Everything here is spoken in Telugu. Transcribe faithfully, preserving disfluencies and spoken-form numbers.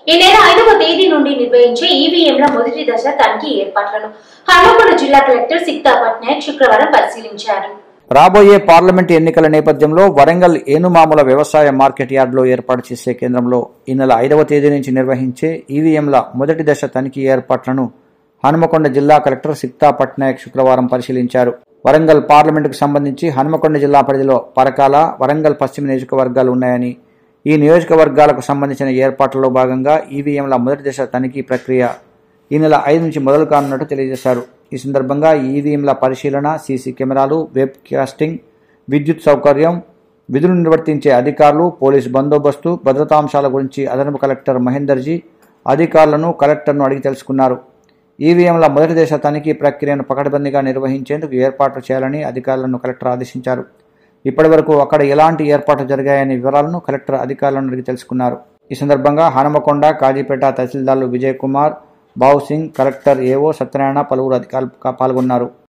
ఈ నెల ఐదవ తేదీ నుండి నిర్వహించే ఈవీఎంల మొదటి దశ తనిఖీ ఏర్పాట్లను హన్మకొండ జిల్లా కలెక్టర్ సిక్తా పట్నాయక్ శుక్రవారం పరిశీలించారు. రాబోయే పార్లమెంటు ఎన్నికల నేపథ్యంలో వరంగల్ ఏనుమాముల వ్యవసాయ మార్కెట్ యార్డులో ఏర్పాటు చేసే కేంద్రంలో ఈ నెల ఐదవ తేదీ నుంచి నిర్వహించే ఈవీఎంల మొదటి దశ తనిఖీ ఏర్పాట్లను హన్మకొండ జిల్లా కలెక్టర్ సిక్తా పట్నాయక్ శుక్రవారం పరిశీలించారు. వరంగల్ పార్లమెంటుకు సంబంధించి హన్మకొండ జిల్లా పరిధిలో పరకాల, వరంగల్ పశ్చిమ నియోజకవర్గాలు ఉన్నాయని, ఈ నియోజకవర్గాలకు సంబంధించిన ఏర్పాట్లలో భాగంగా ఈవీఎంల మొదటి దశ తనిఖీ ప్రక్రియ ఈ నెల ఐదు నుంచి మొదలు కానున్నట్టు తెలియజేశారు. ఈ సందర్భంగా ఈవీఎంల పరిశీలన, సీసీ కెమెరాలు, వెబ్ కాస్టింగ్, విద్యుత్ సౌకర్యం, విధులు నిర్వర్తించే అధికారులు, పోలీసు బందోబస్తు, భద్రతాంశాల గురించి అదనపు కలెక్టర్ మహేందర్జీ అధికారులను కలెక్టర్ను అడిగి తెలుసుకున్నారు. ఈవీఎంల మొదటి దశ తనిఖీ ప్రక్రియను పకడ్బందీగా నిర్వహించేందుకు ఏర్పాట్లు చేయాలని అధికారులను కలెక్టర్ ఆదేశించారు. ఇప్పటి వరకు అక్కడ ఎలాంటి ఏర్పాట్లు జరిగాయనే వివరాలను కలెక్టర్ అధికారులను అడిగి తెలుసుకున్నారు. ఈ సందర్భంగా హనుమకొండ, కాజీపేట తహసీల్దార్లు విజయ్ కుమార్, బావు సింగ్, కలెక్టర్ ఏవో సత్యనారాయణ, పలువురు అధికారులు పాల్గొన్నారు.